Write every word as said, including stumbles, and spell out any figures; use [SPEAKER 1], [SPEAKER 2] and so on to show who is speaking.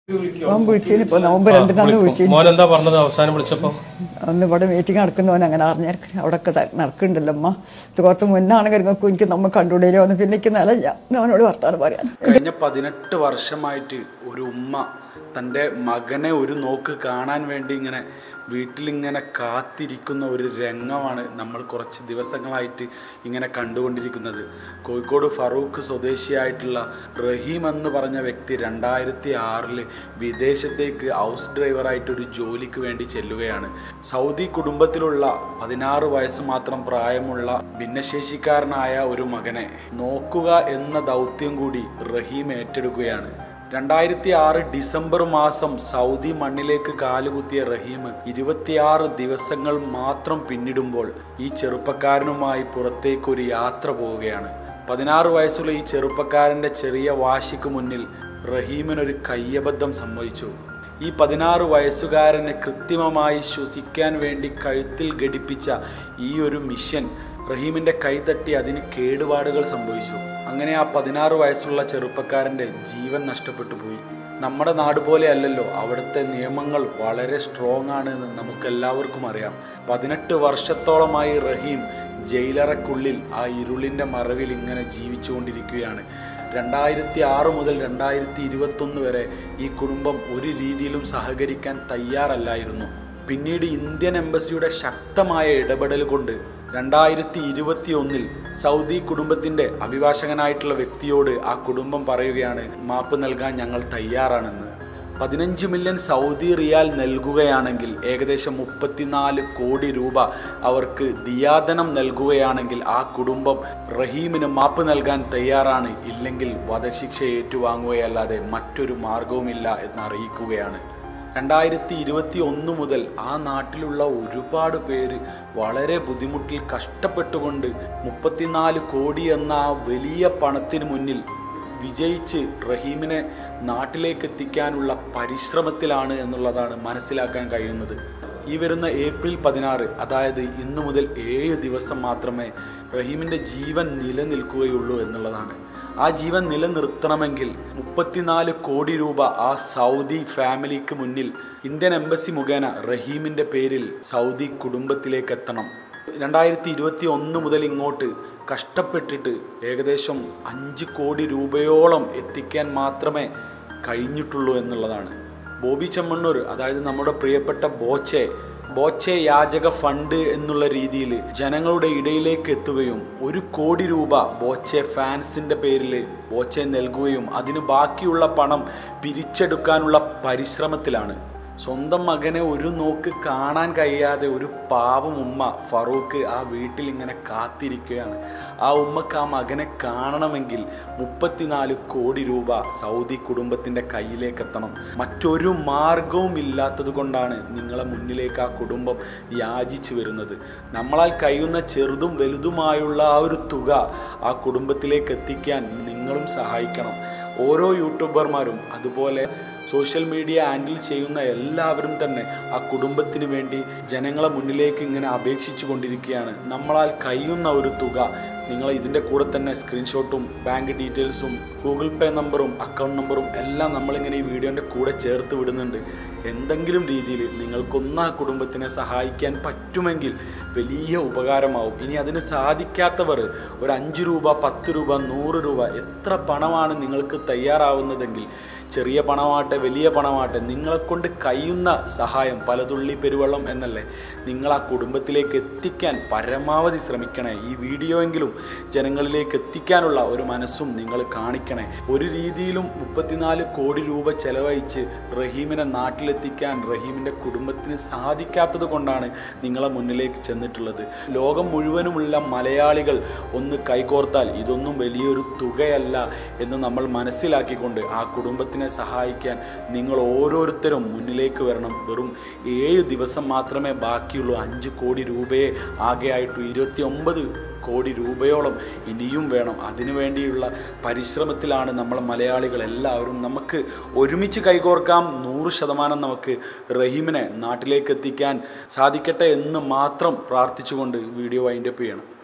[SPEAKER 1] ഓൻ വിളിച്ചിന് ഇപ്പോൾ നവംബർ രണ്ടിനാന്ന് വിളിച്ചിന്.
[SPEAKER 2] മോൻ എന്താ പറഞ്ഞത് അവസാനം വിളിച്ചപ്പോൾ?
[SPEAKER 1] അന്ന് ഇവിടെ മീറ്റിംഗ് നടക്കുന്നവൻ അങ്ങനെ അറിഞ്ഞിരിക്കും. അവിടെയൊക്കെ നടക്കുന്നുണ്ടല്ലോ അമ്മ, ഇത് കുറച്ച് മുന്നാണെങ്കിൽ നിങ്ങൾക്ക് എനിക്ക് നമ്മൾ കണ്ടുകൂടിയില്ലോ എന്ന് പിന്നെ എനിക്ക് നല്ല ഞാൻ അവനോട് വർത്താനം പറയാൻ.
[SPEAKER 3] കഴിഞ്ഞ പതിനെട്ട് വർഷമായിട്ട് ഒരു ഉമ്മ തൻ്റെ മകനെ ഒരു നോക്ക് കാണാൻ വേണ്ടി ഇങ്ങനെ വീട്ടിലിങ്ങനെ കാത്തിരിക്കുന്ന ഒരു രംഗമാണ് നമ്മൾ കുറച്ച് ദിവസങ്ങളായിട്ട് ഇങ്ങനെ കണ്ടുകൊണ്ടിരിക്കുന്നത്. കോഴിക്കോട് ഫറൂഖ് സ്വദേശിയായിട്ടുള്ള റഹീം എന്ന് പറഞ്ഞ വ്യക്തി രണ്ടായിരത്തി ആറിൽ വിദേശത്തേക്ക് ഹൗസ് ഡ്രൈവറായിട്ട് ഒരു ജോലിക്ക് വേണ്ടി ചെല്ലുകയാണ്. സൗദി കുടുംബത്തിലുള്ള പതിനാറ് വയസ്സ് മാത്രം പ്രായമുള്ള ഭിന്നശേഷിക്കാരനായ ഒരു മകനെ നോക്കുക എന്ന ദൗത്യം കൂടി റഹീം ഏറ്റെടുക്കുകയാണ്. രണ്ടായിരത്തി ആറ് ഡിസംബർ മാസം സൗദി മണ്ണിലേക്ക് കാലുകുത്തിയ റഹീം ഇരുപത്തിയാറ് ദിവസങ്ങൾ മാത്രം പിന്നിടുമ്പോൾ ഈ ചെറുപ്പക്കാരനുമായി പുറത്തേക്കൊരു യാത്ര പോവുകയാണ്. പതിനാറ് വയസ്സുള്ള ഈ ചെറുപ്പക്കാരൻ്റെ ചെറിയ വാശിക്ക് മുന്നിൽ റഹീമിനൊരു കയ്യബദ്ധം സംഭവിച്ചു. ഈ പതിനാറ് വയസ്സുകാരനെ കൃത്രിമമായി ശ്വസിക്കാൻ വേണ്ടി കഴുത്തിൽ ഘടിപ്പിച്ച ഈ ഒരു മിഷൻ റഹീമിൻ്റെ കൈതട്ടി അതിന് കേടുപാടുകൾ സംഭവിച്ചു. അങ്ങനെ ആ പതിനാറ് വയസ്സുള്ള ചെറുപ്പക്കാരൻ്റെ ജീവൻ നഷ്ടപ്പെട്ടു പോയി. നമ്മുടെ നാട് പോലെ അല്ലല്ലോ, അവിടുത്തെ നിയമങ്ങൾ വളരെ സ്ട്രോങ് ആണ് എന്ന് നമുക്കെല്ലാവർക്കും അറിയാം. പതിനെട്ട് വർഷത്തോളമായി റഹീം ജയിലറക്കുള്ളിൽ ആ ഇരുളിൻ്റെ മറവിൽ ഇങ്ങനെ ജീവിച്ചു കൊണ്ടിരിക്കുകയാണ്. രണ്ടായിരത്തി ആറ് മുതൽ രണ്ടായിരത്തി ഇരുപത്തൊന്ന് വരെ ഈ കുടുംബം ഒരു രീതിയിലും സഹകരിക്കാൻ തയ്യാറല്ലായിരുന്നു. പിന്നീട് ഇന്ത്യൻ എംബസിയുടെ ശക്തമായ ഇടപെടൽ കൊണ്ട് രണ്ടായിരത്തി ഇരുപത്തി ഒന്നിൽ സൗദി കുടുംബത്തിൻ്റെ അഭിഭാഷകനായിട്ടുള്ള വ്യക്തിയോട് ആ കുടുംബം പറയുകയാണ്, മാപ്പ് നൽകാൻ ഞങ്ങൾ തയ്യാറാണെന്ന്. പതിനഞ്ച് മില്യൺ സൗദി റിയാൽ നൽകുകയാണെങ്കിൽ, ഏകദേശം മുപ്പത്തിനാല് കോടി രൂപ അവർക്ക് ദിയാദനം നൽകുകയാണെങ്കിൽ ആ കുടുംബം റഹീമിന് മാപ്പ് നൽകാൻ തയ്യാറാണ്, ഇല്ലെങ്കിൽ വധശിക്ഷ ഏറ്റുവാങ്ങുകയല്ലാതെ മറ്റൊരു മാർഗവുമില്ല എന്ന് അറിയിക്കുകയാണ്. രണ്ടായിരത്തി ഇരുപത്തി ഒന്ന് മുതൽ ആ നാട്ടിലുള്ള ഒരുപാട് പേര് വളരെ ബുദ്ധിമുട്ടിൽ കഷ്ടപ്പെട്ടുകൊണ്ട് മുപ്പത്തിനാല് കോടി എന്ന ആ വലിയ പണത്തിന് മുന്നിൽ വിജയിച്ച് റഹീമിനെ നാട്ടിലേക്ക് എത്തിക്കാനുള്ള പരിശ്രമത്തിലാണ് എന്നുള്ളതാണ് മനസ്സിലാക്കാൻ കഴിയുന്നത്. ഈ വരുന്ന ഏപ്രിൽ പതിനാറ്, അതായത് ഇന്നു മുതൽ ഏഴ് ദിവസം മാത്രമേ റഹീമിൻ്റെ ജീവൻ നിലനിൽക്കുകയുള്ളൂ എന്നുള്ളതാണ്. ആ ജീവൻ നിലനിർത്തണമെങ്കിൽ മുപ്പത്തിനാല് കോടി രൂപ ആ സൗദി ഫാമിലിക്ക് മുന്നിൽ ഇന്ത്യൻ എംബസി മുഖേന റഹീമിൻ്റെ പേരിൽ സൗദി കുടുംബത്തിലേക്ക് എത്തണം. രണ്ടായിരത്തി ഇരുപത്തി ഒന്ന് മുതൽ ഇങ്ങോട്ട് കഷ്ടപ്പെട്ടിട്ട് ഏകദേശം അഞ്ച് കോടി രൂപയോളം എത്തിക്കാൻ മാത്രമേ കഴിഞ്ഞിട്ടുള്ളൂ എന്നുള്ളതാണ്. ബോബി ചെമ്മണ്ണൂർ, അതായത് നമ്മുടെ പ്രിയപ്പെട്ട ബോച്ചെ ബോച്ചെ യാചക ഫണ്ട് എന്നുള്ള രീതിയിൽ ജനങ്ങളുടെ ഇടയിലേക്ക് എത്തുകയും ഒരു കോടി രൂപ ബോച്ചെ ഫാൻസിൻ്റെ പേരിൽ ബോച്ചെ നൽകുകയും അതിന് ബാക്കിയുള്ള പണം പിരിച്ചെടുക്കാനുള്ള പരിശ്രമത്തിലാണ്. സ്വന്തം മകനെ ഒരു നോക്ക് കാണാൻ കഴിയാതെ ഒരു പാവം ഉമ്മ ഫറൂഖ് ആ വീട്ടിൽ ഇങ്ങനെ കാത്തിരിക്കുകയാണ്. ആ ഉമ്മക്ക് ആ മകനെ കാണണമെങ്കിൽ മുപ്പത്തിനാല് കോടി രൂപ സൗദി കുടുംബത്തിൻ്റെ കയ്യിലേക്ക് എത്തണം. മറ്റൊരു മാർഗവും ഇല്ലാത്തത് കൊണ്ടാണ് നിങ്ങളെ മുന്നിലേക്ക് ആ കുടുംബം യാചിച്ചു വരുന്നത്. നമ്മളാൽ കഴിയുന്ന ചെറുതും വലുതുമായുള്ള ആ ഒരു തുക ആ കുടുംബത്തിലേക്ക് എത്തിക്കാൻ നിങ്ങളും സഹായിക്കണം. ഓരോ യൂട്യൂബർമാരും അതുപോലെ സോഷ്യൽ മീഡിയ ഹാൻഡിൽ ചെയ്യുന്ന എല്ലാവരും തന്നെ ആ കുടുംബത്തിന് വേണ്ടി ജനങ്ങളെ മുന്നിലേക്ക് ഇങ്ങനെ അപേക്ഷിച്ചു കൊണ്ടിരിക്കുകയാണ്. നമ്മളാൽ കഴിയുന്ന ഒരു തുക നിങ്ങൾ ഇതിൻ്റെ കൂടെ തന്നെ സ്ക്രീൻഷോട്ടും ബാങ്ക് ഡീറ്റെയിൽസും ഗൂഗിൾ പേ നമ്പറും അക്കൗണ്ട് നമ്പറും എല്ലാം നമ്മളിങ്ങനെ ഈ വീഡിയോൻ്റെ കൂടെ ചേർത്ത് വിടുന്നുണ്ട്. എന്തെങ്കിലും രീതിയിൽ നിങ്ങൾക്കൊന്ന് ആ കുടുംബത്തിനെ സഹായിക്കാൻ പറ്റുമെങ്കിൽ വലിയ ഉപകാരമാവും. ഇനി അതിന് സാധിക്കാത്തവർ ഒരു അഞ്ച് രൂപ, പത്ത് രൂപ, നൂറ് രൂപ, എത്ര പണമാണ് നിങ്ങൾക്ക് തയ്യാറാവുന്നതെങ്കിൽ, ചെറിയ പണമാട്ടെ വലിയ പണമാട്ടെ, നിങ്ങളെക്കൊണ്ട് കഴിയുന്ന സഹായം, പലതുള്ളി പെരുവെള്ളം എന്നല്ലേ, നിങ്ങൾ ആ കുടുംബത്തിലേക്ക് എത്തിക്കാൻ പരമാവധി ശ്രമിക്കണേ. ഈ വീഡിയോ എങ്കിലും ജനങ്ങളിലേക്ക് എത്തിക്കാനുള്ള ഒരു മനസ്സും നിങ്ങൾ കാണിക്കണേ. ഒരു രീതിയിലും മുപ്പത്തിനാല് കോടി രൂപ ചെലവഴിച്ച് റഹീമിനെ നാട്ടിലെത്തിക്കാൻ റഹീമിൻ്റെ കുടുംബത്തിന് സാധിക്കാത്തത് കൊണ്ടാണ് നിങ്ങളെ മുന്നിലേക്ക് ചെന്നിട്ടുള്ളത്. ലോകം മുഴുവനുമുള്ള മലയാളികൾ ഒന്ന് കൈകോർത്താൽ ഇതൊന്നും വലിയൊരു തുകയല്ല എന്ന് നമ്മൾ മനസ്സിലാക്കിക്കൊണ്ട് ആ കുടുംബത്തിന് സഹായിക്കാൻ നിങ്ങൾ ഓരോരുത്തരും മുന്നിലേക്ക് വരണം. വെറും ഏഴ് ദിവസം മാത്രമേ ബാക്കിയുള്ളൂ. അഞ്ച് കോടി രൂപയെ ആകെയായിട്ടു ഇരുപത്തി ഒമ്പത് കോടി രൂപയോളം ഇനിയും വേണം. അതിനു വേണ്ടിയുള്ള പരിശ്രമത്തിലാണ് നമ്മൾ മലയാളികൾ എല്ലാവരും. നമുക്ക് ഒരുമിച്ച് കൈകോർക്കാം. നൂറ് ശതമാനം നമുക്ക് റഹീമിനെ നാട്ടിലേക്ക് എത്തിക്കാൻ സാധിക്കട്ടെ എന്ന് മാത്രം പ്രാർത്ഥിച്ചുകൊണ്ട് വീഡിയോ വൈൻഡപ്പ് ചെയ്യണം.